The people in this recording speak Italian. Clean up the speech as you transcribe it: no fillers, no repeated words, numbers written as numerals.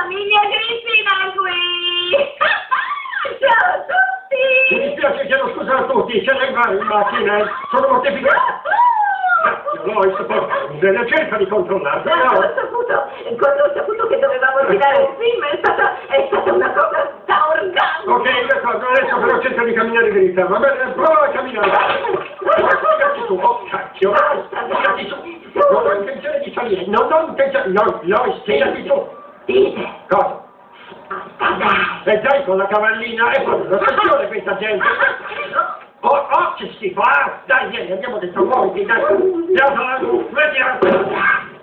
famiglia Cristina qui! Ciao a tutti! Mi dispiace, chiedo scusa a tutti, ce ne vai in macchina, sono mortificato. Lois, deve cerca di controllarlo. Quando ho saputo che dovevamo girare il film è stata una cosa straordinaria. Ok, d'accordo, adesso però cerca di camminare dritta, va bene? Prova a camminare. Piegati su, oh cacchio. Piegati su. Non ho intenzione di salire, non ho intenzione. Lois, piegati su. Dite. Cosa? E dai con la cavallina, è proprio una stazione questa gente. Oh, che schifo, dai, vieni, andiamo dentro, muoviti, dai. Vediamo.